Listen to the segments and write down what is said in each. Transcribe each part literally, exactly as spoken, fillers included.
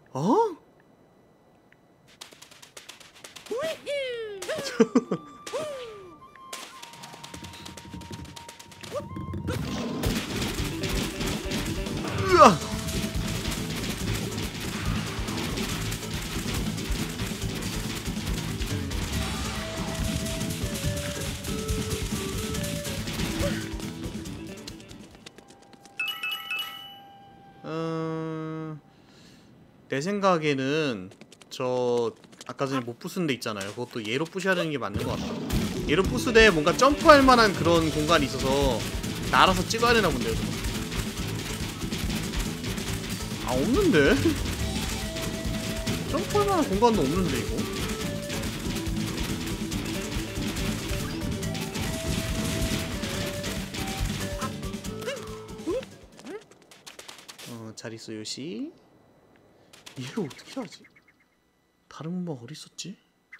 어? 으아! 어... 내 생각에는 저 아까 전에 못 부순 데 있잖아요. 그것도 얘로 부셔야 되는 게 맞는 것 같다. 얘로 부수되 뭔가 점프할 만한 그런 공간이 있어서 날아서 찍어야 되나 본데요. 아, 없는데? 점프할 만한 공간도 없는데 이거? 어, 잘 있어 요시. 얘를 어떻게 하지? 다른 군바가 어딨었지?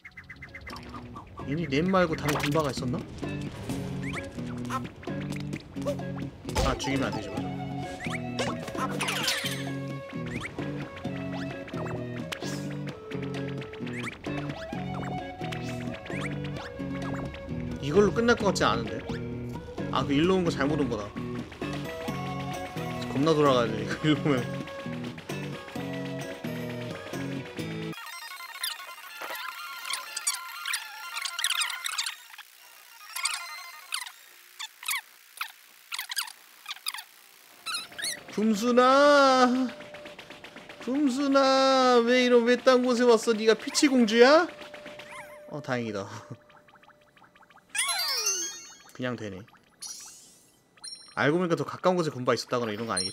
얘네 램 말고 다른 군바가 있었나? 아, 죽이면 안되죠. 이걸로 끝날 것 같지 않은데? 아, 그 일로 온 거 잘못 온 거다. 겁나 돌아가야 돼, 이거 일로 오면. 굼순아, 굼순아, 왜 이런 외딴 곳에 왔어? 네가 피치공주야? 어, 다행이다. 그냥 되네. 알고 보니까 더 가까운 곳에 군바 있었다거나 이런 거 아니겠지?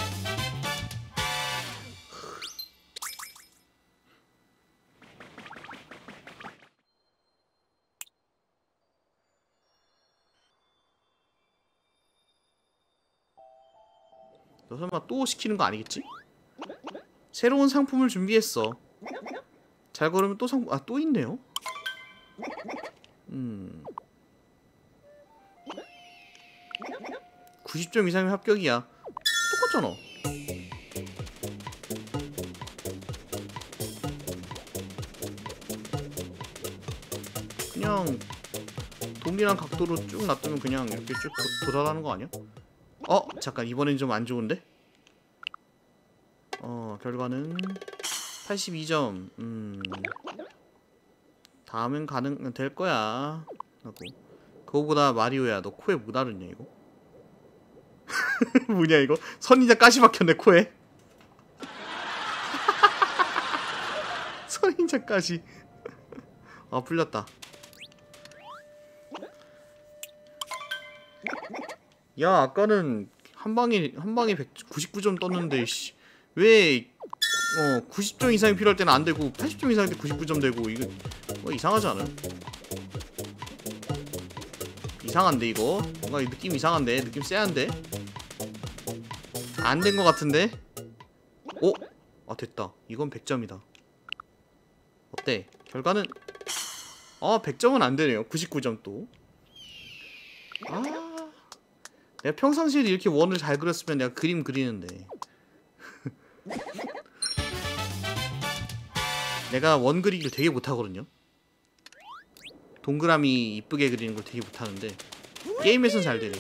너 설마 또 시키는 거 아니겠지? 새로운 상품을 준비했어. 잘 걸으면 또 상품... 아, 또 있네요? 음... 구십 점 이상이면 합격이야. 똑같잖아. 그냥 동일한 각도로 쭉 놔두면 그냥 이렇게 쭉 도, 도달하는 거 아니야? 어? 잠깐, 이번엔 좀 안 좋은데? 어, 결과는 팔십이 점. 음... 다음엔 가능... 될 거야. 하고. 그거보다 마리오야, 너 코에 뭐 다르냐 이거? 뭐냐 이거? 선인장 가시 박혔네 코에. 선인장 가시. 아, 풀렸다. 야, 아까는 한방에 한방에 구십구 점 떴는데 씨. 왜 어, 구십 점 이상이 필요할 때는 안 되고 팔십 점 이상일 때 구십구 점 되고 이거 뭐 이상하지 않아요? 이상한데 이거? 뭔가 느낌 이상한데? 느낌 쎄한데? 안 된 것 같은데? 오! 아, 됐다. 이건 백 점이다. 어때? 결과는 아, 백 점은 안 되네요. 구십구 점 또. 아, 내가 평상시에 이렇게 원을 잘 그렸으면 내가 그림 그리는데. 내가 원 그리기를 되게 못하거든요. 동그라미 이쁘게 그리는 걸 되게 못하는데 게임에선 잘 되네.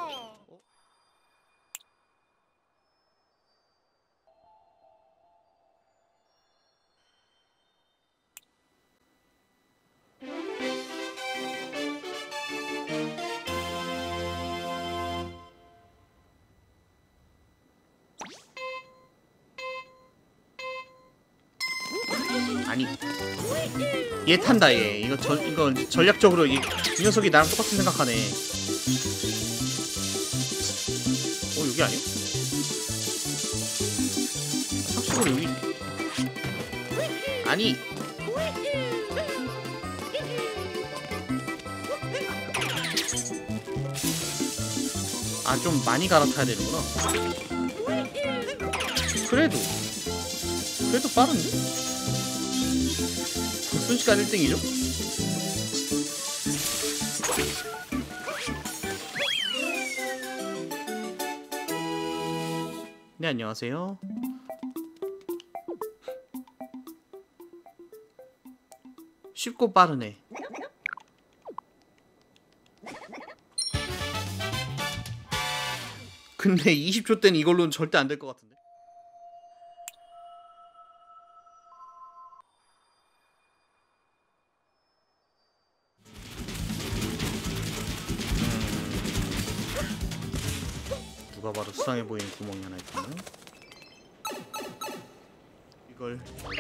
아니, 얘 탄다 얘. 이거 전 이거 전략적으로 이, 이 녀석이 나랑 똑같은 생각하네. 어, 여기 아니야? 상식으로 여기 아니. 아, 좀 많이 갈아타야 되는구나. 그래도 그래도 빠른데? 순식간 일 등이죠? 네, 안녕하세요. 쉽고 빠르네. 근데 이십 초 때는 이걸로는 절대 안 될 것 같은데. 누가 봐도 수상해 보이는 구멍이 하나 있구나. 이걸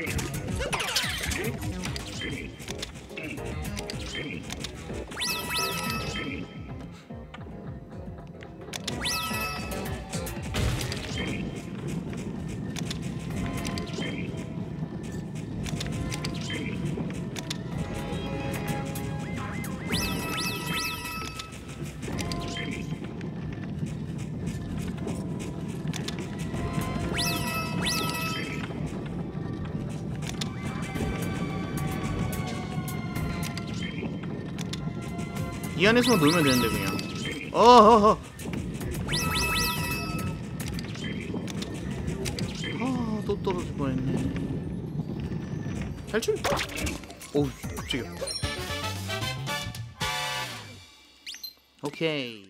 이 안에서 놀면 되는데 그냥. 어허허. 아, 또 떨어질 뻔했네. 탈출. 오우, 갑자기. 오케이.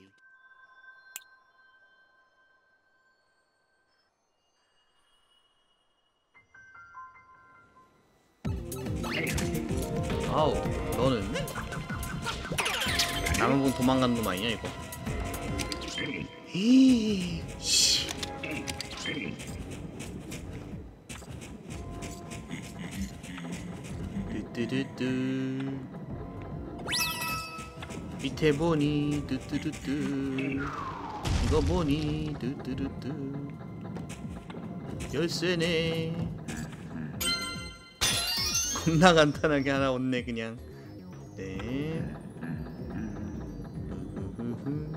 아우, 너는 남을 보고 도망가는 놈 아니냐 이거? 히, 씨. 뚜뚜뚜뚜. 밑에 보니 뚜뚜뚜뚜. 이거 보니 뚜뚜뚜뚜. 열쇠네. 겁나 간단하게 하나 얻네 그냥. 네.